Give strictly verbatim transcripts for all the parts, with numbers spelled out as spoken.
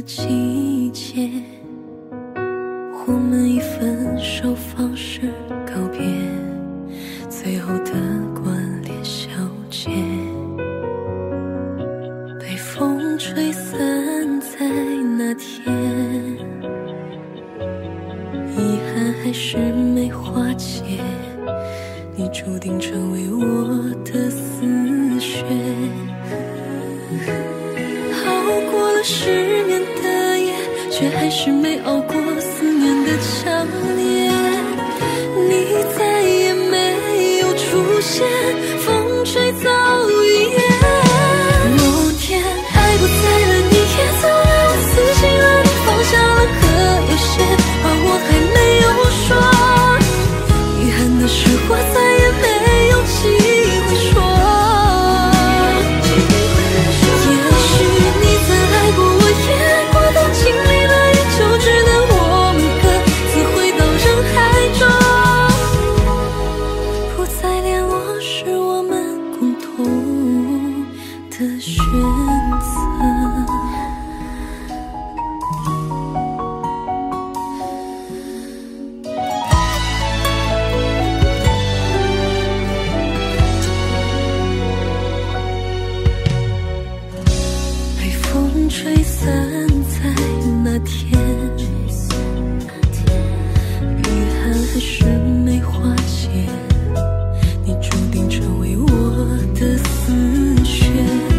季节，我们以分手方式告别，最后的关联小结，被风吹散在那天，遗憾还是没化解，你注定成为我的死穴。熬过了失眠的夜，却还是没熬过思念的强烈。你再也没有出现，风吹走云烟。某天爱不在了，你也走了，我死心了，你放下了，可有些话我还没有说。遗憾的是，我再也没有机会说。吹散在那天，遗憾还是没化解，你注定成为我的死穴。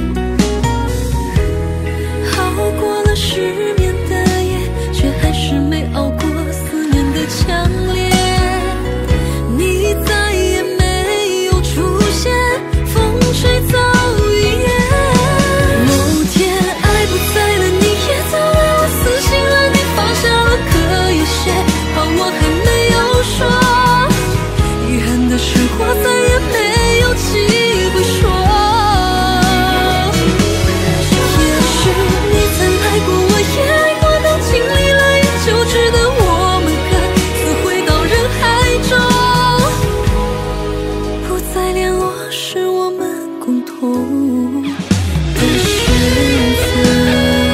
熬过了失眠的夜，却还是没熬过思念的强烈。你再也没有出现，风吹走云烟。某天不在了，你也走了，我死心了，你放下了，可有些话我还没有说。遗憾的是，我再也没有机会说。也许你曾爱过，我也爱过，都经历了，也就值得我们各自回到人海中。不再联络是我们共同的选择。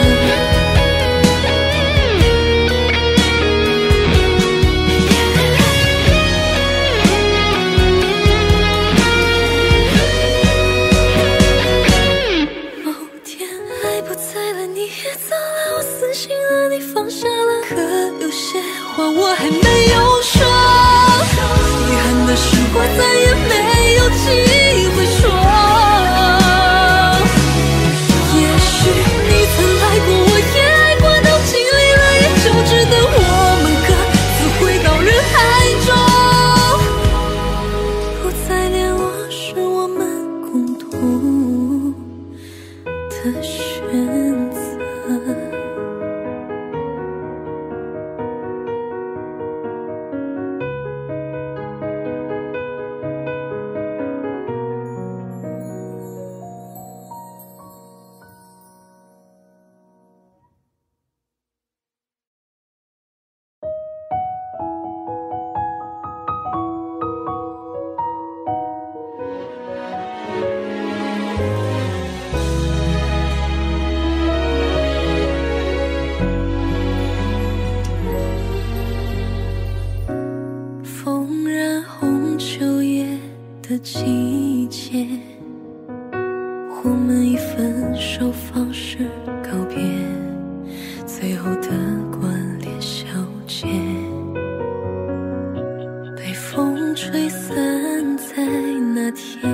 我还没有说，遗憾的是我再也没有机会说。也许你曾爱过，我也爱过，都经历了，也就值得我们各自回到人海中。不再联络是我们共同的选择。季节，我们以分手方式告别，最后的关联小结，被风吹散在那天，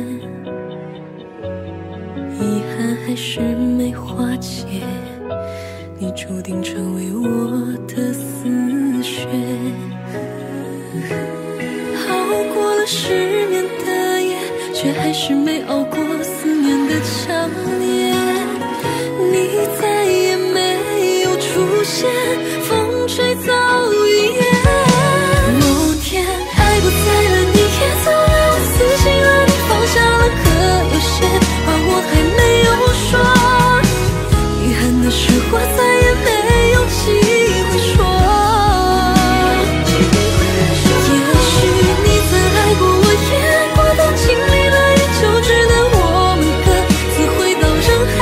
遗憾还是没化解，你注定成为我的死穴。熬过了失眠的夜，却还是没熬过思念的强烈。你再也没有出现，风吹走云烟。某天爱不在了，你也走了，我死心了，你放下了，可有些话我还没有说。遗憾的是，我再也没有机会说。我也爱过，都经历了，也就值得我们各自回到人海。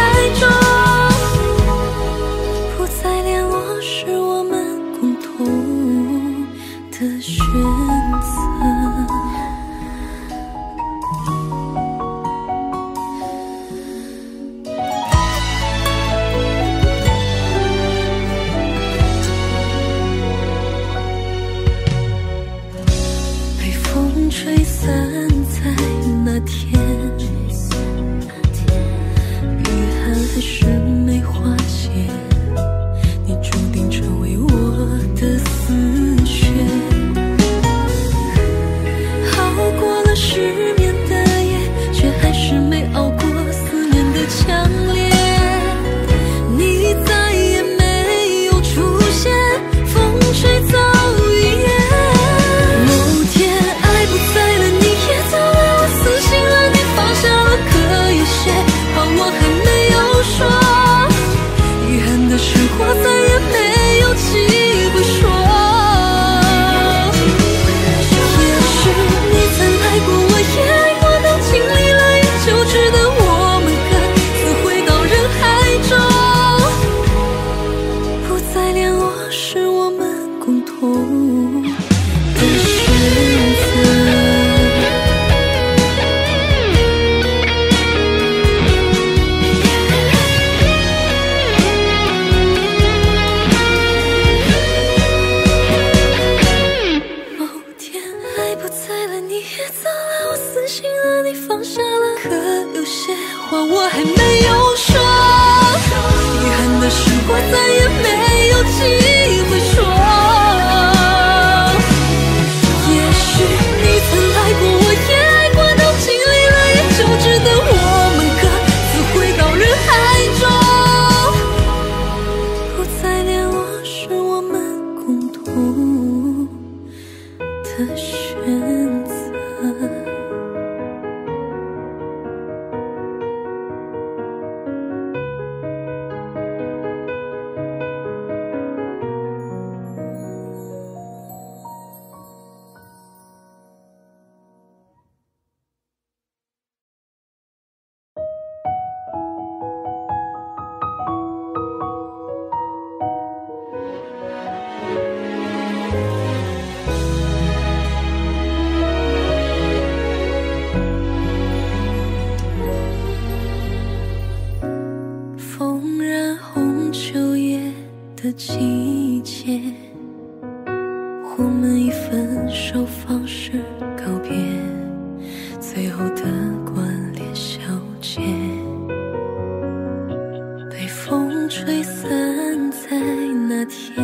我还没有说。遗憾的是，我再也没有机会说。也许你曾爱过，我也爱过，都经历了，也就值得我们各自回到人海中，不再联络，是我们共同的选择。的季节，我们以分手方式告别，最后的关联小结，被风吹散在那天，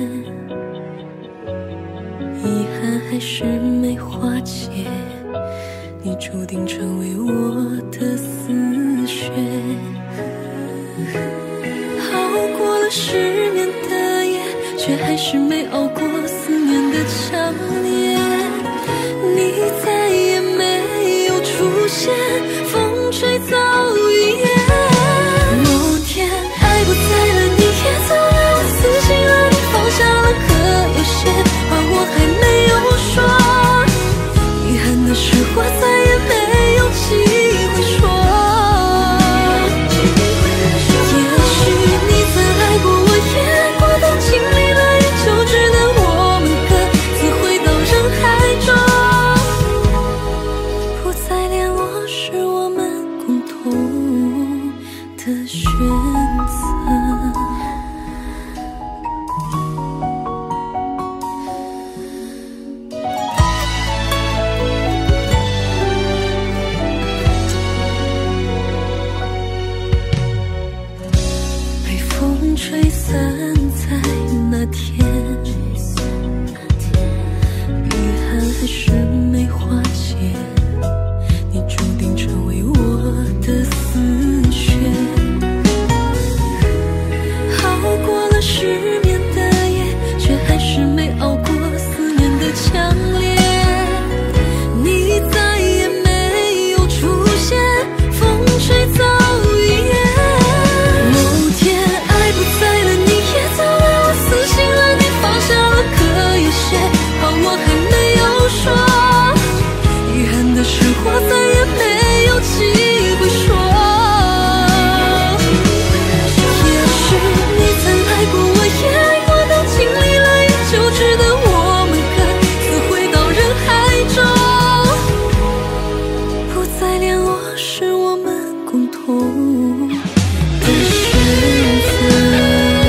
遗憾还是没化解，你注定成为我的死穴。熬过了失眠的夜，却还是没熬过思念的强烈。你再也没有出现，风吹走云烟。某天爱不在了，你也走了，我死心了，你放下了，可有些话我还没有说。遗憾的是，我再也没有机会说。吹散在那天，遗憾还是没化解，你注定成为我的死穴。熬过了失眠的夜，却还是没熬过思念的强烈。你再也没有出现，风吹走云烟。某天我还没有说，遗憾的是我再也没有机会说。也许你曾爱过，我也爱过，都经历了，也就值得我们各自回到人海中，不再联络，是我们共同的选择。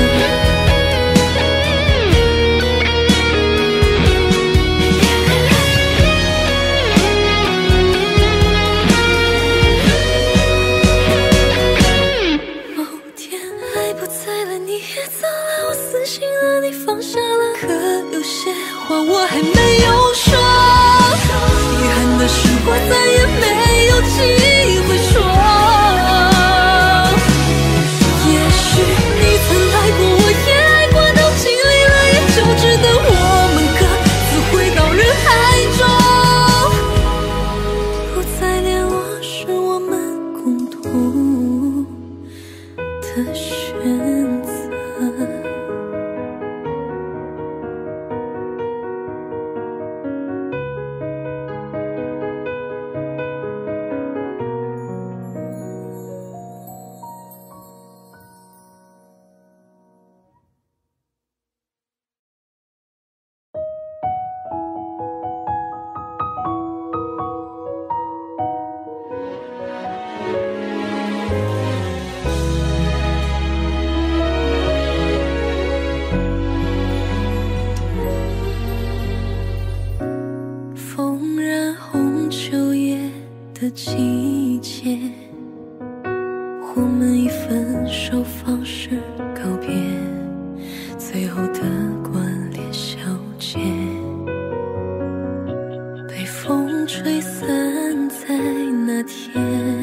我还没有说，遗憾的是我再也没有机会说。也许你曾爱过，我也爱过，都经历了，也就值得我们各自回到人海中，不再联络，是我们共同的选择。的季节， 天，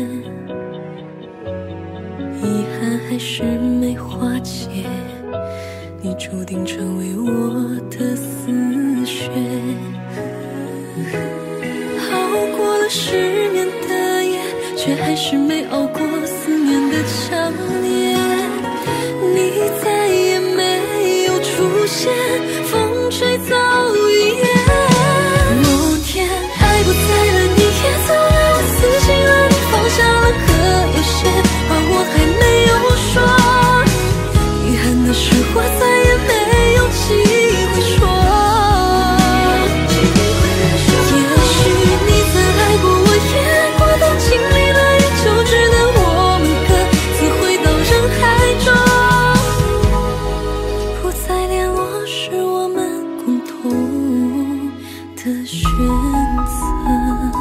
遗憾还是没化解，你注定成为我的死穴。熬过了失眠的夜，却还是没熬过思念的强烈。你再也没有出现，风吹走云烟。某天爱不在了，你也走了，我死心了，你放下了，可有些话我还没有说。遗憾的是，我再也没有机会说。也许你曾爱过，我也爱过，但经历了也就值得我们各自回到人海中。不再联络是我们共同的选择。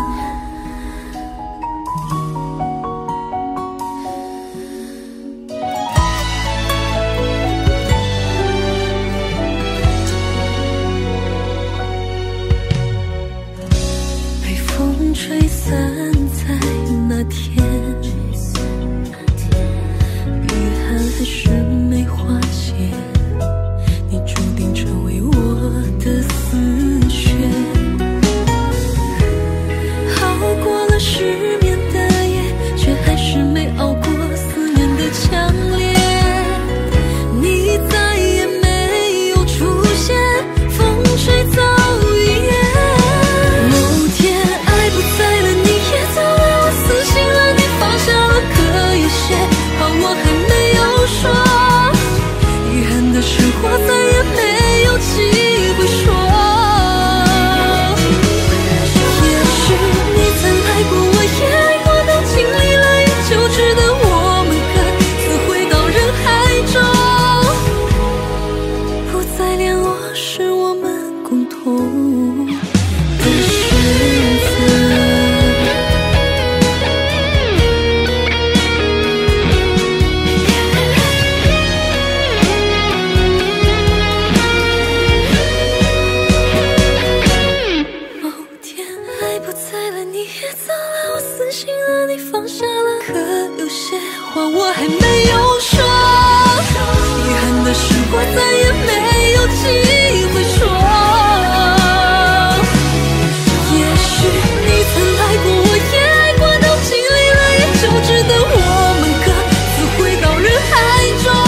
被风吹散在那天，遗憾还是没化解，你注定成为我的死穴。熬过了失眠的夜，却还是没熬过思念的强烈。你再也没有出现，风吹走云烟。某天爱不在了，你也走了，我死心了，你放下了，可有些话我还没有说。遗憾的是，我再也没有机会说。也许你曾爱过，我也爱过，但经历了也就值得我们各自回到人海中。不再联络是我们共同的选择。某天爱不在了，你也走了，我死心了，你放下了，可有些话我还没有说。遗憾的是，我再也没有机会说。也许你曾爱过，我也爱过，都经历了，也就值得我们各自回到人海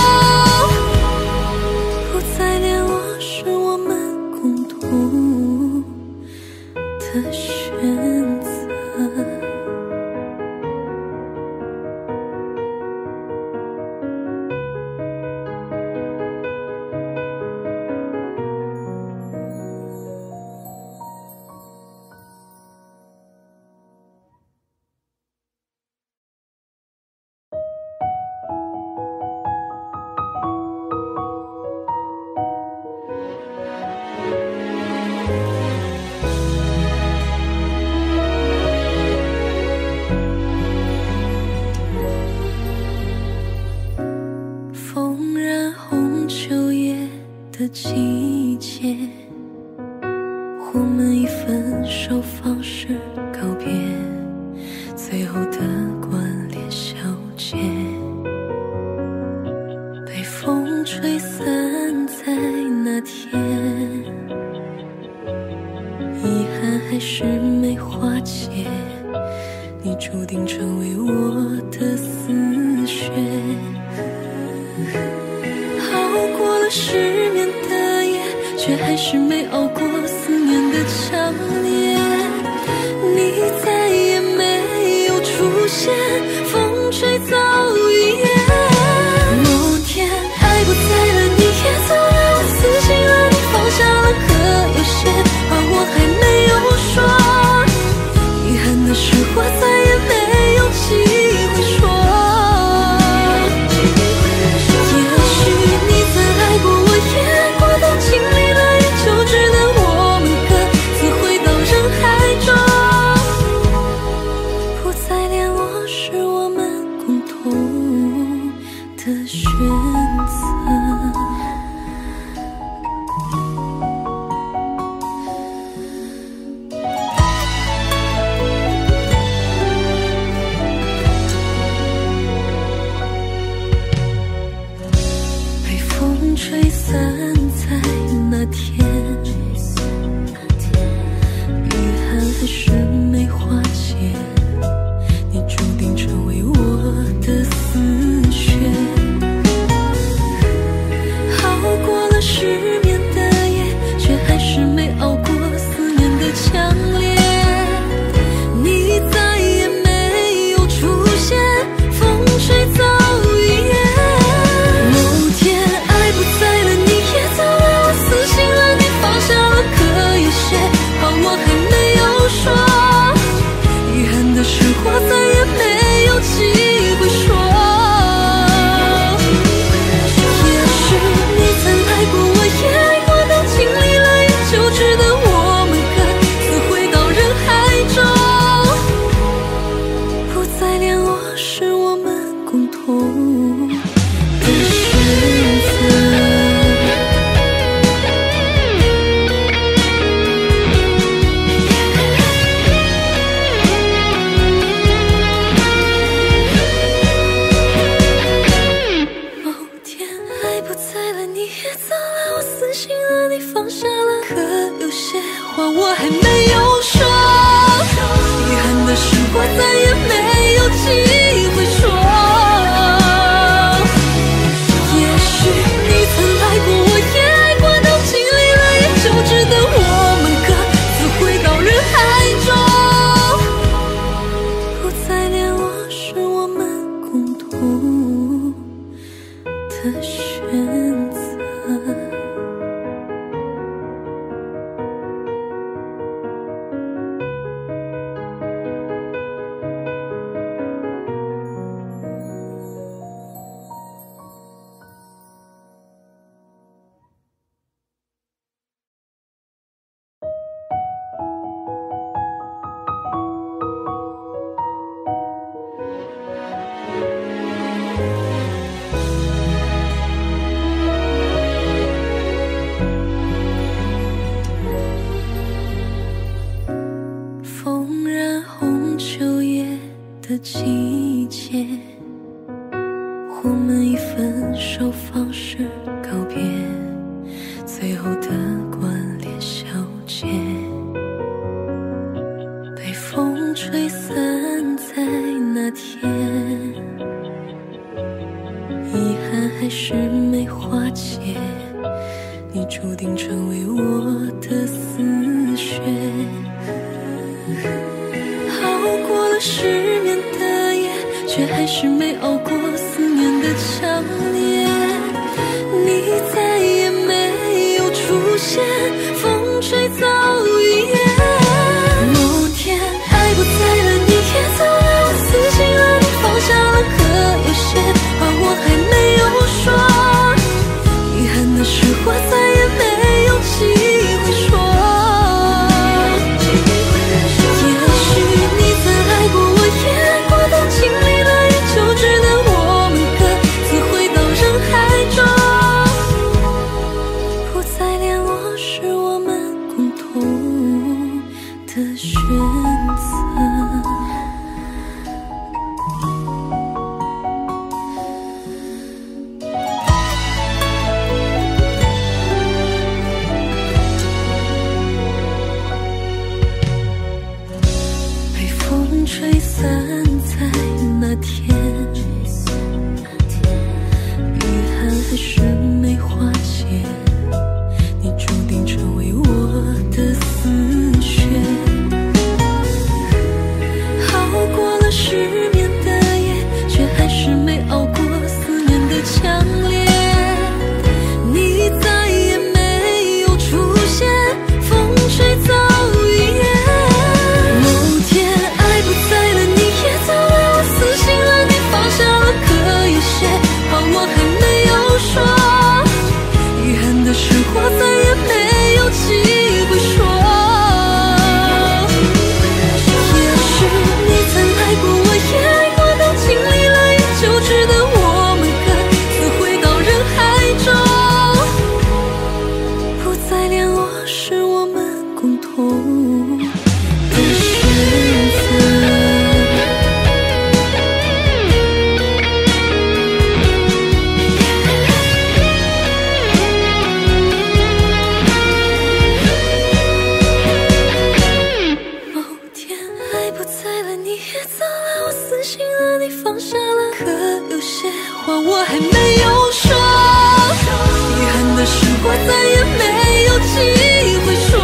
中。不再联络是我们共同的选择。风染红秋叶的季节，我们以分手方式告别，最后的关联小结，被风吹散在那天，遗憾还是没化解，你注定成为我的死穴。熬过了失眠的夜，却还是没熬过思念的强烈。你再也没有出现，风吹走云烟。某天爱不在了，你也走了，我死心了，你放下了，可有些话我还没有说。遗憾的是，我再也没有机会说。是我们共同同的选择。放下了，可有些话我还没有说，遗憾的是我再也没有机会说。也许你曾爱过，我也爱过，都经历了，也就值得我们各自回到人海中。不再联络是我们共同的选择。的季节，我们以分手方式告别，最后的关联小结，被风吹散在那天，遗憾还是没化解，你注定成为我的死穴。熬过了失眠的夜，却还是没熬过思念的强烈。你再也没有出现，风吹走云烟。某天爱不在了，你也走了，我死心了，你放下了，可有些话我还没有说。遗憾的是，我再也没有机会说。吹散在那天，遗憾还是没化解，你注定成为我的死穴。熬过了失眠的夜，却还是没熬过思念的强烈。你再也没有出现，风吹走云烟。某天我还没有说，遗憾的是我再也没有机会说。也许你曾爱过，我也爱过，都经历了，也就值得我们各自回到人海中。不再联络是我们共同的选择。放下了，可有些话我还没有说。遗憾的是，我再也没有机会说。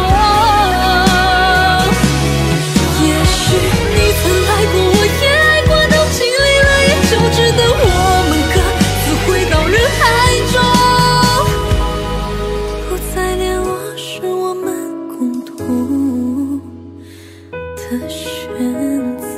也许你曾爱过，我也爱过，都经历了，也就值得我们各自回到人海中。不再联络是我们共同的选择。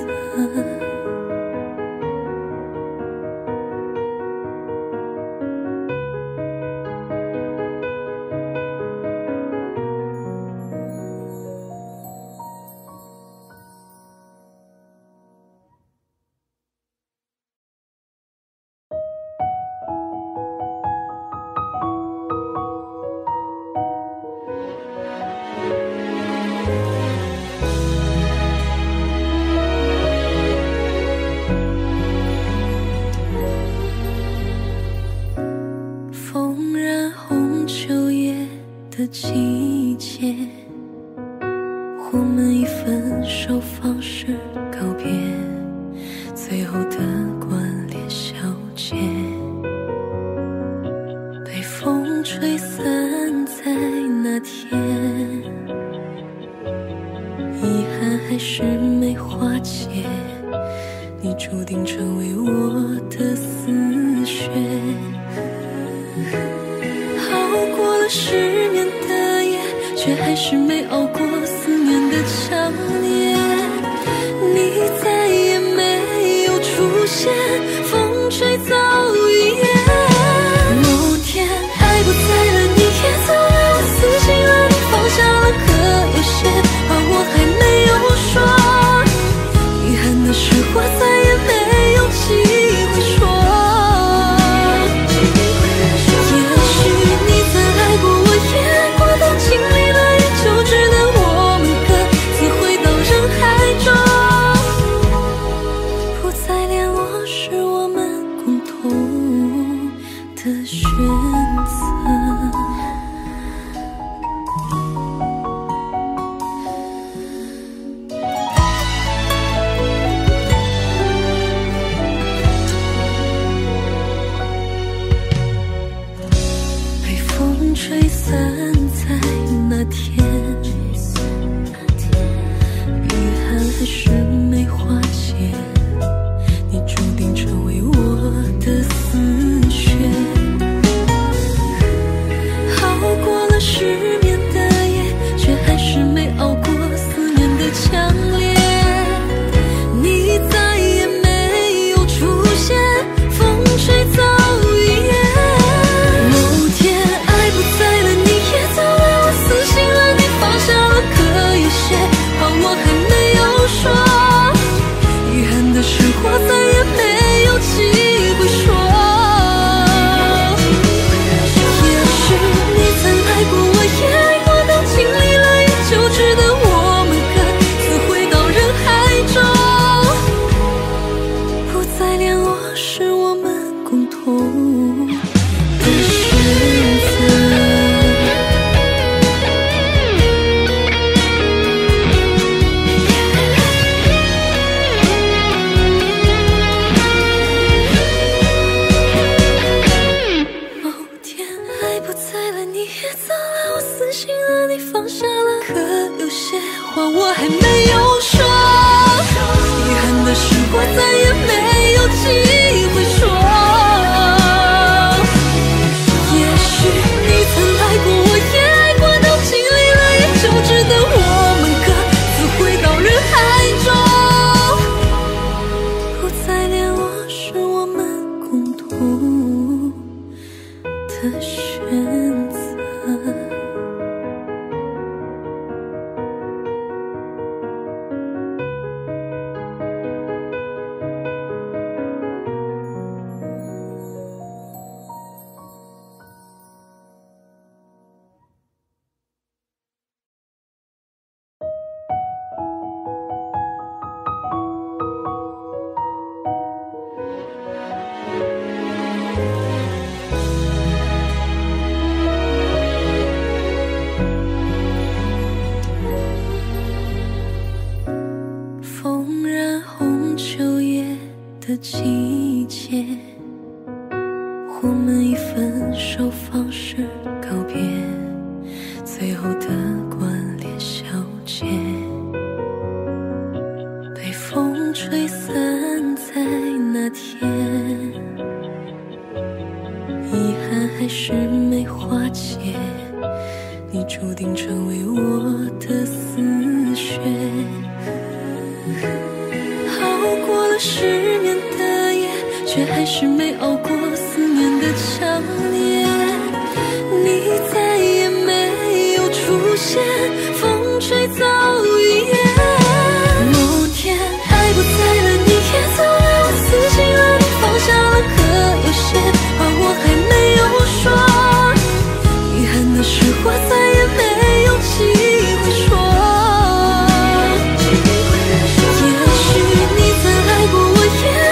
风染红秋叶的季节，我们以分手方式告别，最后的关联小结，被风吹散在那天，遗憾还是没化解，你注定成为我的死穴。熬过了失眠的夜，却还是没熬过思念的强烈。你再也没有出现，风吹走云烟。某天爱不在了，你也走了，我死心了，你放下了，可有些话我还没有说。遗憾的是，我再也没有机会说。吹散在那天，遗憾还是没化解，你注定成为我的死穴。熬过了失眠的夜，却还是没熬过思念的强烈。你再也没有出现，风吹走云烟。某天爱不在了，你也走了，我死心了，你放下了，可有些话我还没有说。遗憾的是，我再也没有机会说。也许你曾爱过，我也爱过，都经历了，也就值得我们各自回到人海中，不再联络是我们共同的选择。放下了，可有些话我还没有说。遗憾的是，我再也没有机会说。也许你曾爱过，我也爱过，都经历了，也就值得我们各自回到人海中，不再联络是我们共同的选择。风染红秋叶的季节，我们以分手方式告别，最后的关联小结，被风吹散在那天，遗憾还是没化解，你注定成为我的死穴。熬过了失眠的夜，却还是没熬过思念的强烈。你再也没有出现，风吹走云烟。某天爱不在了，你也走了，我死心了，你放下了，可有些话我还没有说。遗憾的是，我再也没有机会说。也许你曾爱过，我也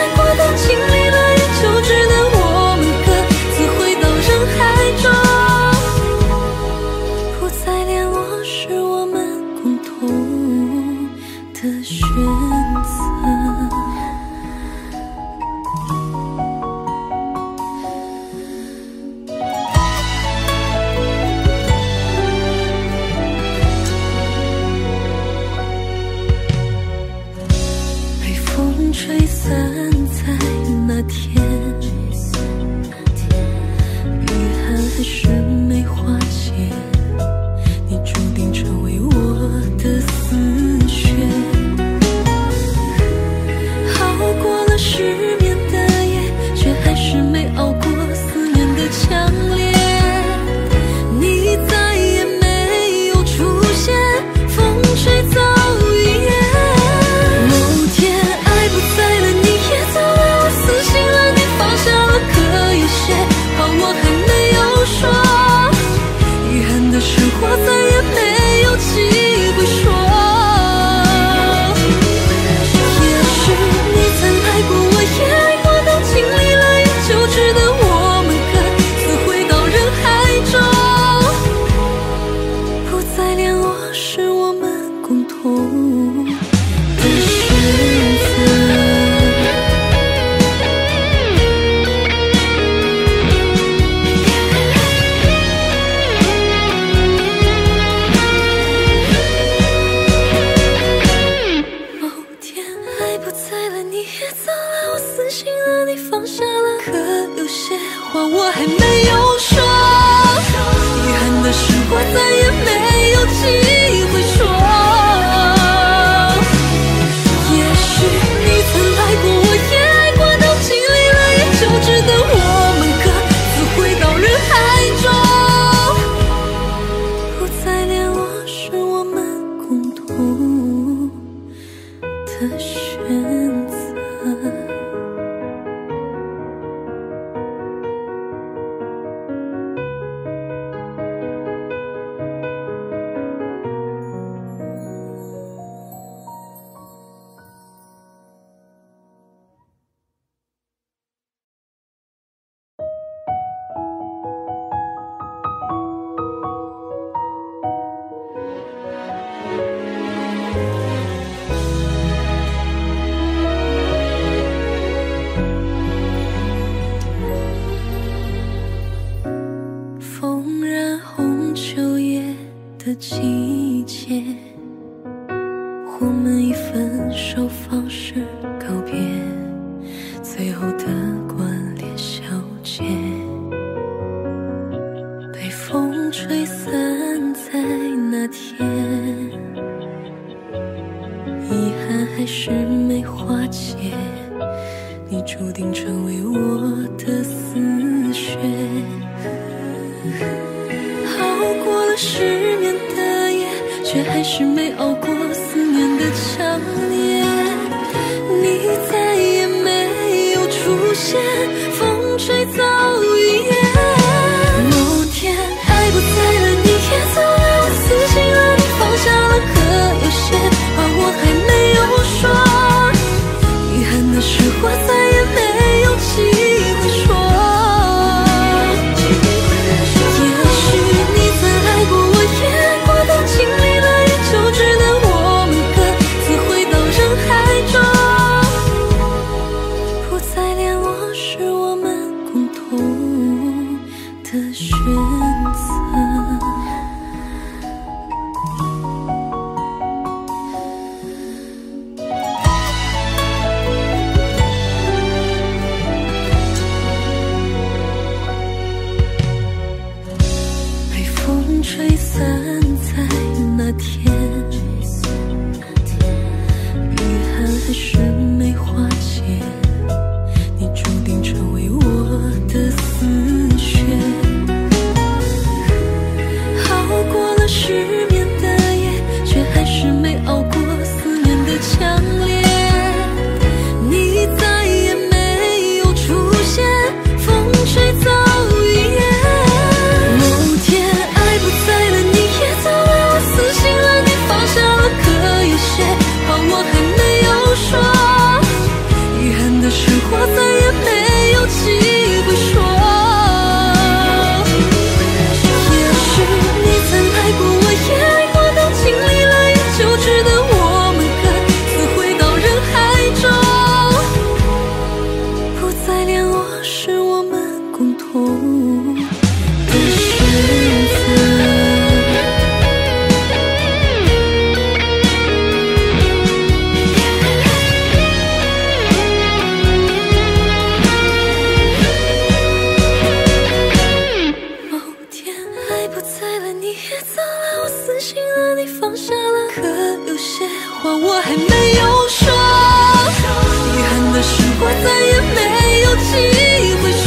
死心了，你放下了，可有些话我还没有说。遗憾的是，我再也没有机会说。也许你曾爱过，我也爱过，都经历了，也就值得我们各自回到人海中。不再联络是我们共同的选择。季节，我们以分手方式告别，最后的关联小结，被风吹散在那天，遗憾还是没化解，你注定成为我的死穴。熬过了失眠的夜，却还是没熬过思念的强烈。你再也没有出现，风吹走云烟。某天爱不在了，你也走了，我死心了，你放下了，可有些话我还没有说。遗憾的是，我再也没有机会说。吹散在那天，遗憾还是没化解，你注定成为我的死穴。熬过了失眠的夜，却还是没熬过思念的强烈。你再也没有出现，风吹走云烟。某天我还没有说，遗憾的是我再也没有机会说。也许你曾爱过，我也爱过，都经历了，也就值得我们各自回到人海中。不再联络是我们共同的选择。我还没有说，遗憾的是我再也没有机会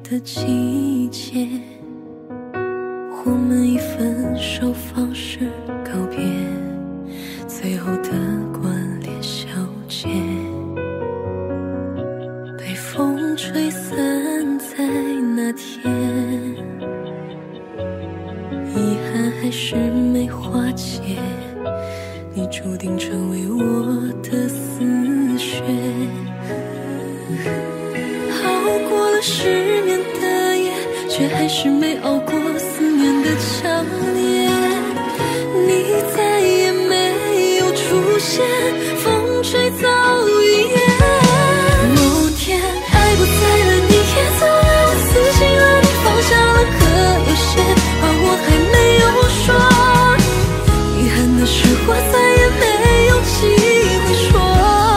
的季节，我们以分手方式告别，最后的关联小结，被风吹散在那天，遗憾还是没化解，你注定成为我的死穴。熬过了失眠的夜，却还是没熬过思念的强烈。你再也没有出现，风吹走云烟。某天爱不在了，你也走了，我死心了，你放下了，可有些话我还没有说。遗憾的是，我再也没有机会说。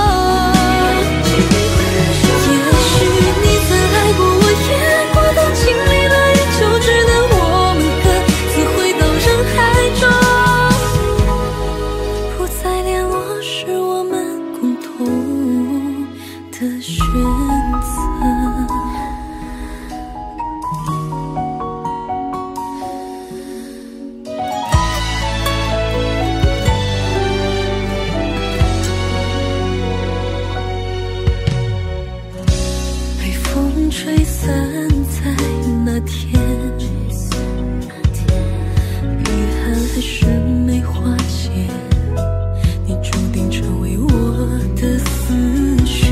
吹散在那天，遗憾还是没化解，你注定成为我的死穴。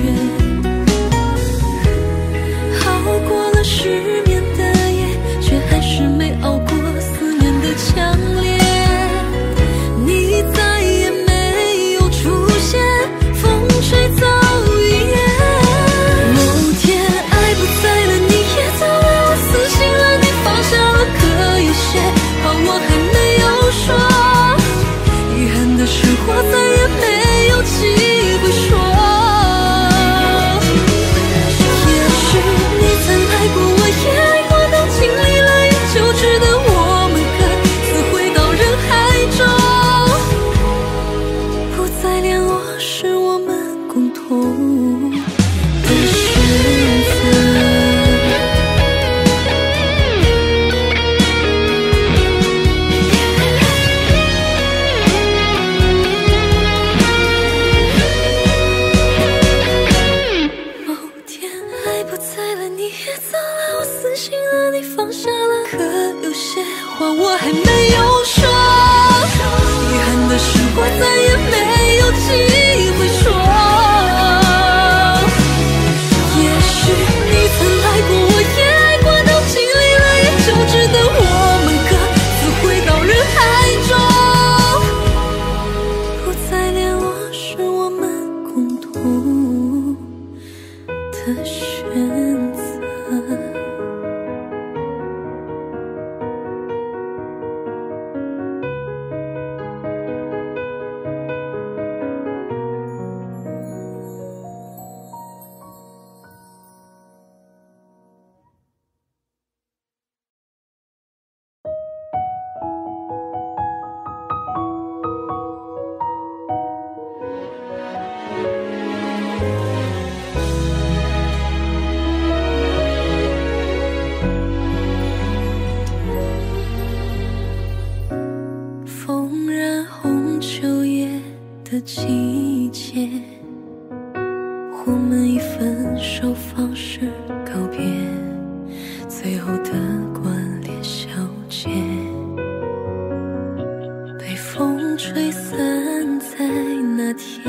熬过了失眠的夜，却还是没熬过思念的强烈。你再也没有出现，风吹走云烟。某天不在了，你也走了，我死心了，你放下了，可有些话我还没有说。遗憾的是，我再也没有机会说。也许你曾爱过，我也爱过，都经历了，也就值得我们各自回到人海中。不再联络是我们共同的选择。我还没有说，遗憾的是我再也没有机会说。也许你曾爱过，我也爱过，都经历了，也就值得我们各自回到人海中。不再联络是我们共同的选择。的季节，我们以分手方式告别，最后的关联小结，被风吹散在那天，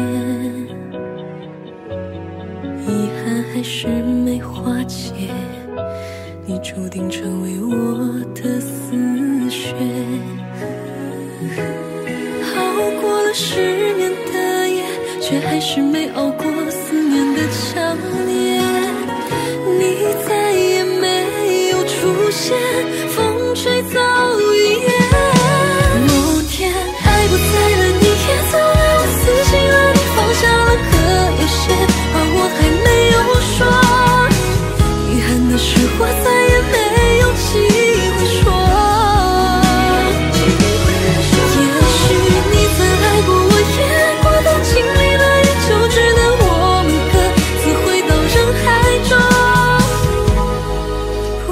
遗憾还是没化解，你注定成为我的死穴。熬过了失眠的夜，却还是没熬过思念的强烈。你再也没有出现，风吹走云烟。某天爱不在了，你也走了，我死心了，你放下了，可有些话我还没有说。遗憾的是，我再也没有机会说。不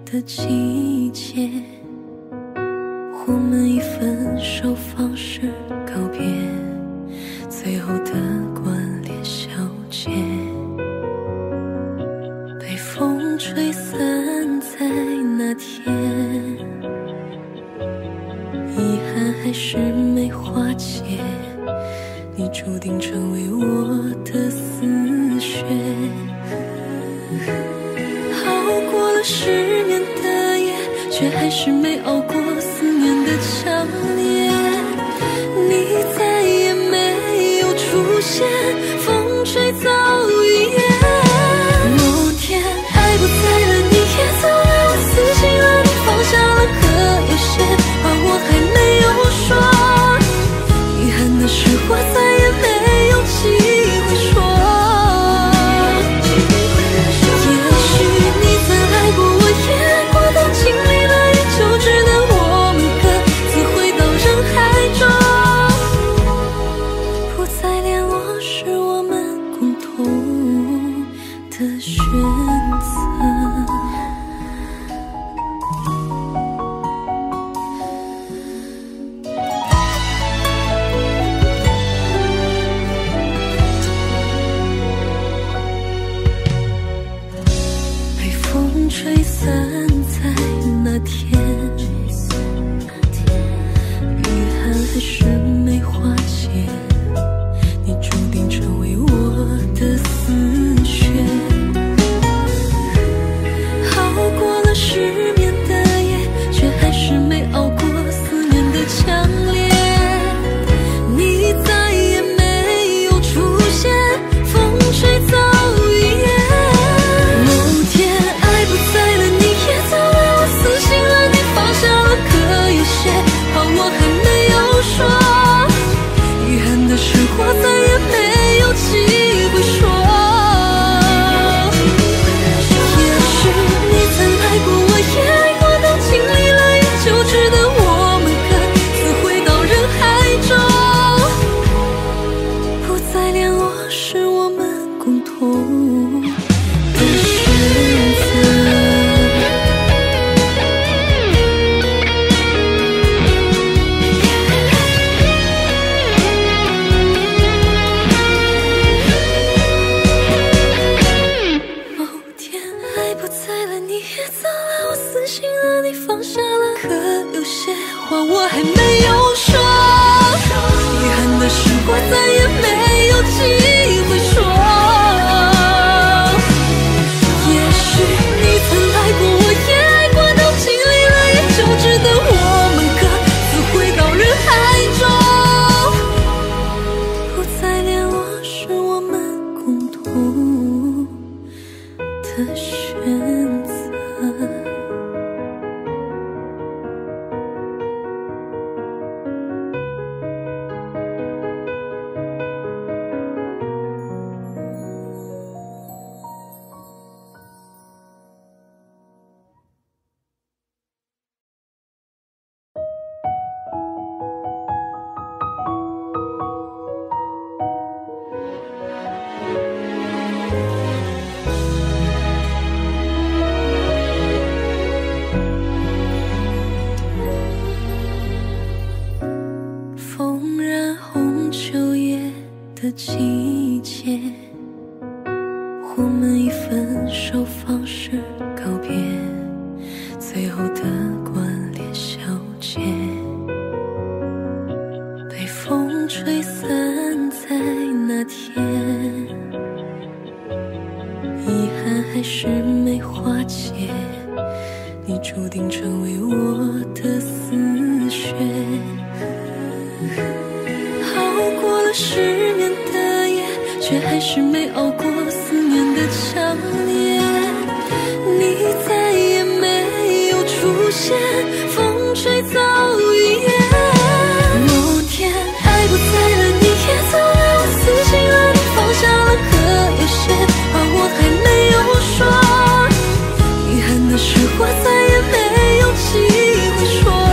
的季节，我们以分手方式告别，最后的关联小结，被风吹散在那天，遗憾还是没化解，你注定成为我的死穴。熬过了失眠的夜，却还是没熬过思念的强烈。你再也没有出现，风吹走云烟。某天爱不在了，你也走了，我死心了，你放下了，可有些话我还没有说。遗憾的是，我再也没有机会说。吹散在那天，遗憾还是没化解，你注定成为我的死穴。熬过了失眠的夜，却还是没熬过思念的强烈。你再也没有出现，风吹走云烟。某天爱不在了，你也走了，我死心了，你放下了，可有些话我还没有说。遗憾的是，我再也没有机会说。也许你曾爱过，我也爱过，都经历了，也就值得我们各自回到人海中。不再联络是我们共同的选择。我还没有说，遗憾的是我再也没有机会说。也许你曾爱过，我也爱过，都经历了，也就值得我们各自回到人海中。不再联络是我们共同的选择。的季节，我们以分手方式告别，最后的关联小结，被风吹散在那天，遗憾还是没化解，你注定成为我的死穴。熬过了失眠的夜，却还是没熬过思念的强烈。你再也没有出现，风吹走云烟。某天爱不在了，你也走了，我死心了，你放下了，可有些话我还没有说。遗憾的是，我再也没有机会说。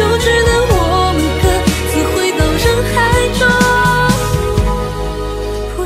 不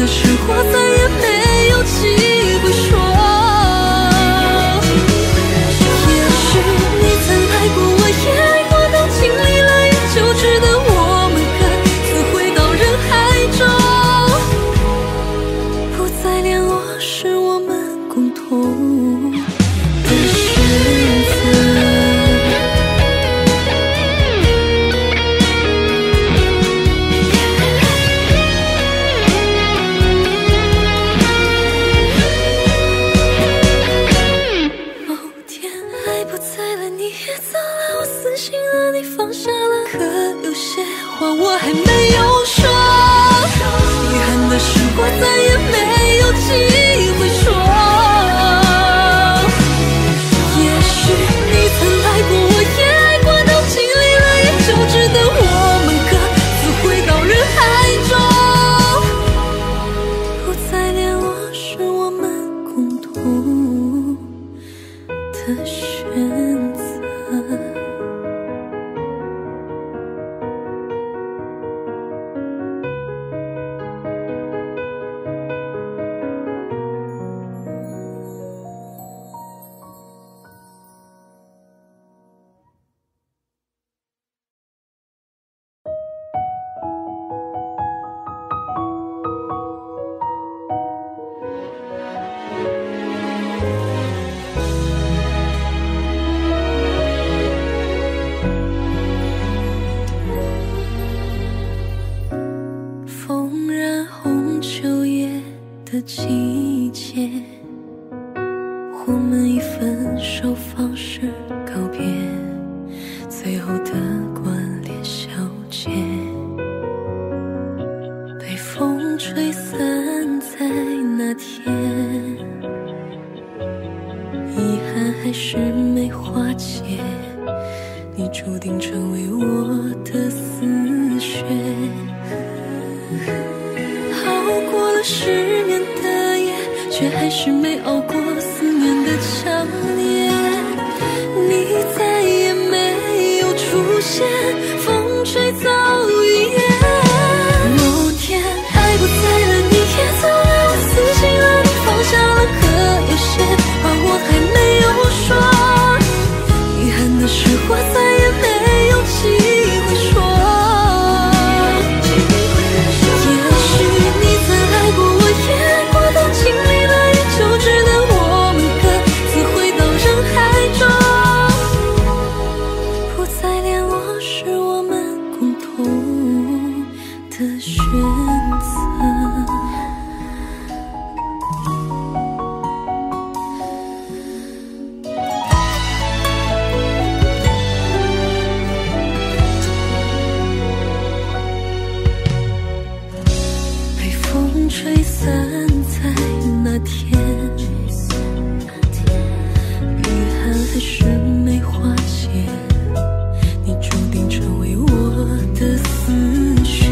实话再也没有机会说。也许你曾爱过，我也爱过，都经历了也就值得我们各自回到人海中，不再联络是我们共同的选择。放下了，可有些话我还没有说，遗憾的是我再也没有机会说。也许你曾爱过，我也爱过，都经历了也就值得我们各自回到人海中，不再联络是我们共同的选择。的季节，我们以分手方式告别，最后的关联小结，被风吹散在那天，遗憾还是没化解，你注定成为我的死穴。熬过了失眠的夜，却还是没熬过思念的强烈。你再也没有出现，风吹走云烟。某天爱不在了，你也走了，我死心了，你放下了，可有些话我还没有说。遗憾的是，我再也没有机会说。吹散在那天，遗憾还是没化解，你注定成为我的死穴。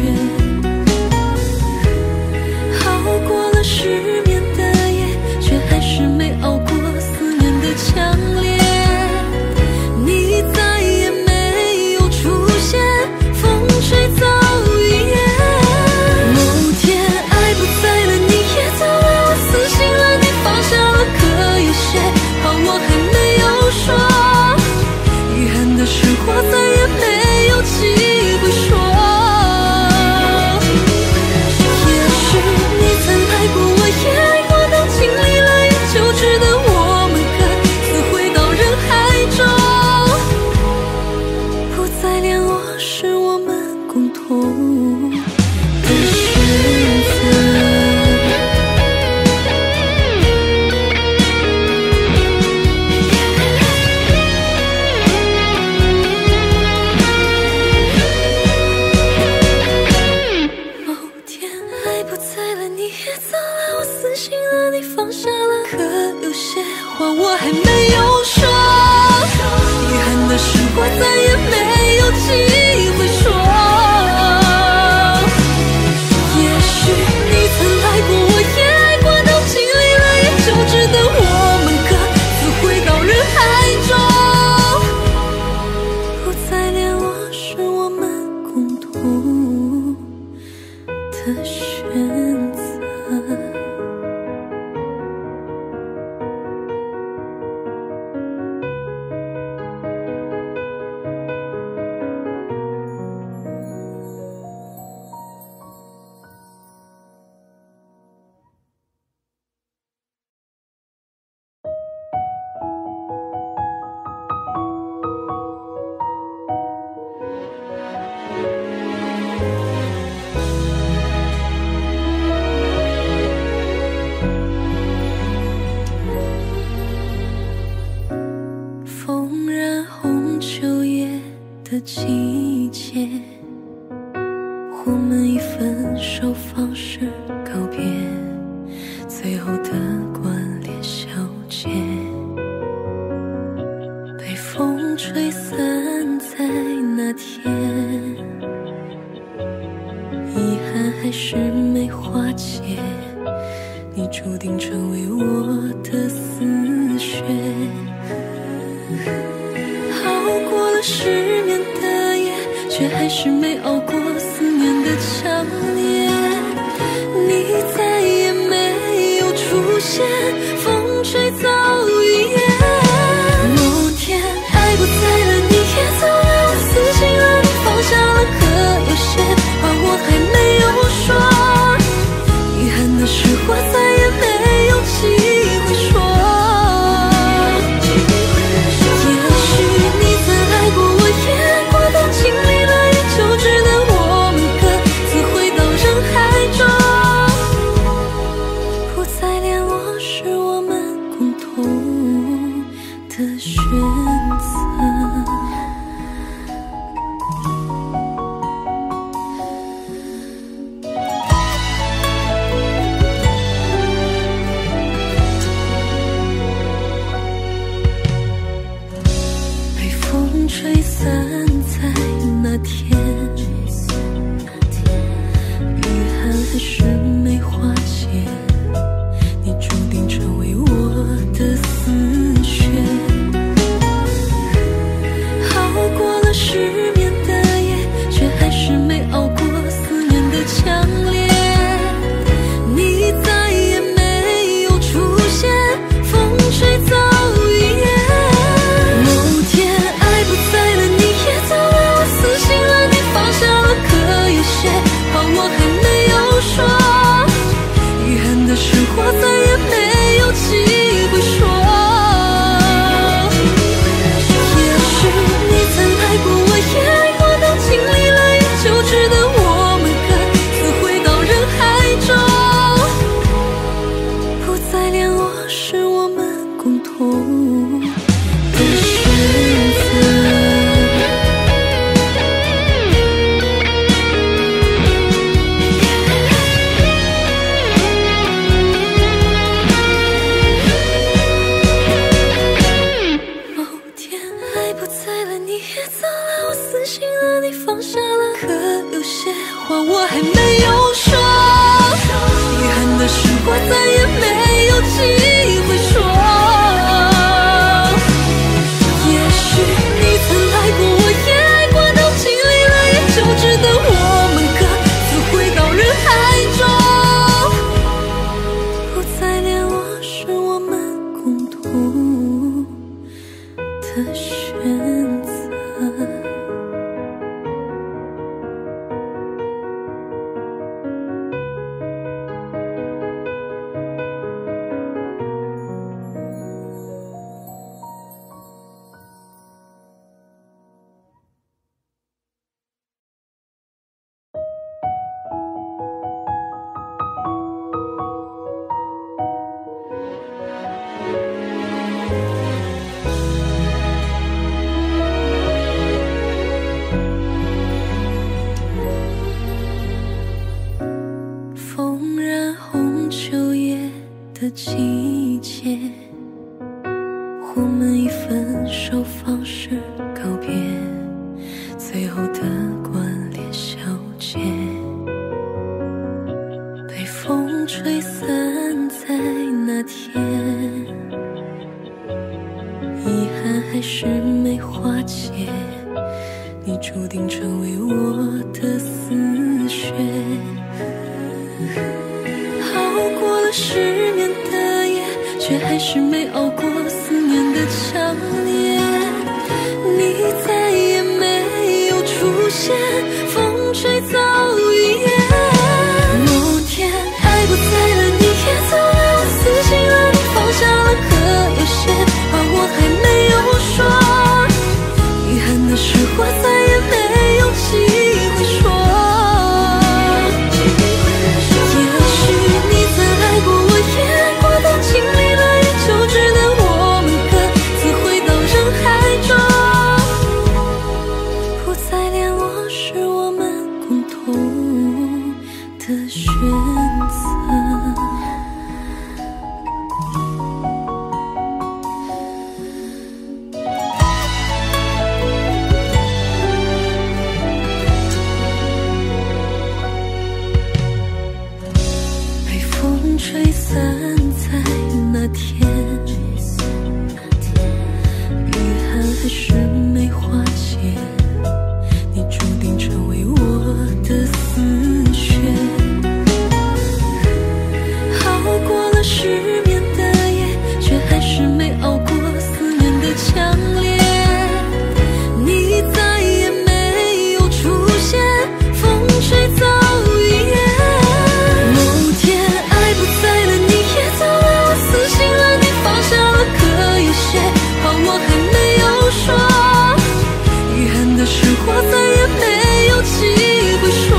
熬过了失眠的夜，却还是没熬过思念的强烈。你再也没有出现，风吹走云烟。某天爱不在了，你也走了，我死心了，你放下了，可有些话我还没有说。遗憾的是，我再也没有机会说。也许你曾爱过，我也爱过，都经历了，也就值得我们各自回到人海中，不再联络是我们共同的选择。放下了，可有些话我还没有说。遗憾的是，我再也没有机会说。也许你曾爱过，我也爱过，都经历了，也就值得我们各自回到人海中，不再联络是我们共同的选择。 你注定成为我的死穴。熬过了失眠的夜，却还是没熬过思念的强烈。你再也没有出现，风吹走云烟。某天爱不在了，你也走了，我死心了，你放下了，可有些话我还没有说。遗憾的是，我再也没有机会说。也许你曾爱过，我也过的经历了，也就值得我们各自回到人海中。不再联络是我们共同的选择。被风吹散在那天，遗憾还是没化解，你注定成为我的死穴。熬过了失眠的夜，却还是没熬过思念的强烈。你再也没有出现，风吹走云烟。某天爱不在了，你也走了，我死心了，你放下了，可有些话我还没有说。遗憾的是，我再也没有机会说。也许你曾爱过，我也爱过的经历了，也就值得我们各自回到人海中。不再联络是我们共同的选择。某天爱不在了，你也走了，我死心了，你放下了，可有些话我还没有说。遗憾的是，我再也没有机会说。也许你曾爱过，我也爱过，都经历了，也就值得我们各自回到人海中。不再联络是我们共同的选择。风染红秋叶的季节，我们以分手方式告别，最后的关联小结，被风吹散在那天，遗憾还是没化解，你注定成为我的死穴。熬过了失眠的夜，却还是没熬过思念的强烈。你再也没有出现，风吹走云烟。某天爱不在了，你也走了，我死心了，你放下了，可有些话我还没有说。遗憾的是，我再也没有机会说。爱过，我也爱过，都经历了，也就值得我们各自回到人风吹散在那天，遗憾还是没化解，你注定成为我的死穴。熬过了失眠的夜，却还是没熬过思念的强烈。你再也没有出现，风吹走一夜。某天爱不在了，你也走了，我死心了，你放下了，可有些话我还没有说。遗憾的是，我再也没有机会说。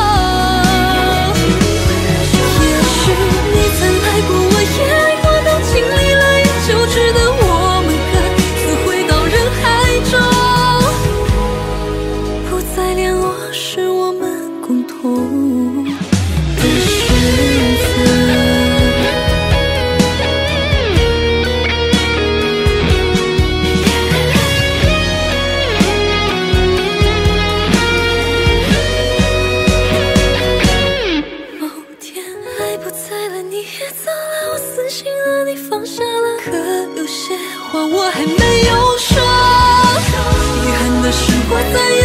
也许你曾爱过，我也爱过，都经历了，也就值得我们各自回到人海中。不再联络是我们共同的选择。某天爱不在了，你也走了，我死心了，你放下了，可有些话我还没有说。遗憾的是，我再也